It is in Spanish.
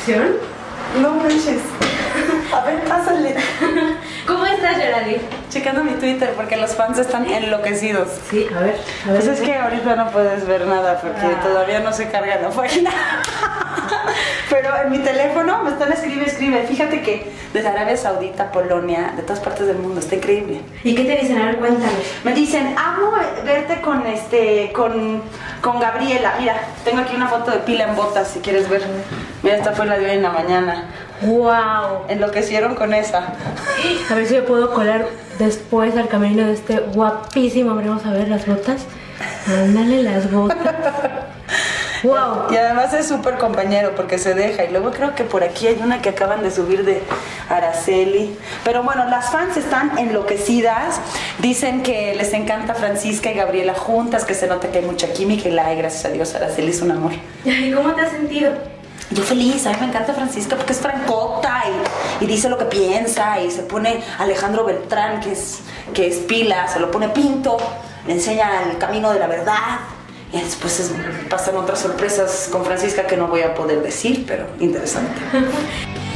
producción. No manches. A ver, pásale. ¿Cómo estás, Geraldine? Checando mi Twitter porque los fans están enloquecidos. Sí, a ver. Pues es que ahorita no puedes ver nada porque todavía no se carga la página. Pero en mi teléfono me están escribe. Fíjate que desde Arabia Saudita, Polonia, de todas partes del mundo, está increíble. ¿Y qué te dicen? A ver, cuéntanos. Me dicen, amo verte con Gabriela. Mira, tengo aquí una foto de Pila en botas, si quieres ver. Mira, esta fue la de hoy en la mañana. ¡Wow! Enloquecieron con esa. A ver si me puedo colar después al camerino de este guapísimo hombre. Vamos a ver las botas. Ándale las botas. ¡Wow! Y además es súper compañero porque se deja. Y luego creo que por aquí hay una que acaban de subir de Araceli. Pero bueno, las fans están enloquecidas. Dicen que les encanta Francisca y Gabriela juntas, que se nota que hay mucha química. Y gracias a Dios, Araceli es un amor. ¿Y cómo te has sentido? Yo feliz, a mí me encanta Francisca porque es francota y dice lo que piensa y se pone Alejandro Beltrán, que es pila, se lo pone pinto, le enseña el camino de la verdad y después pasan otras sorpresas con Francisca que no voy a poder decir, pero interesante.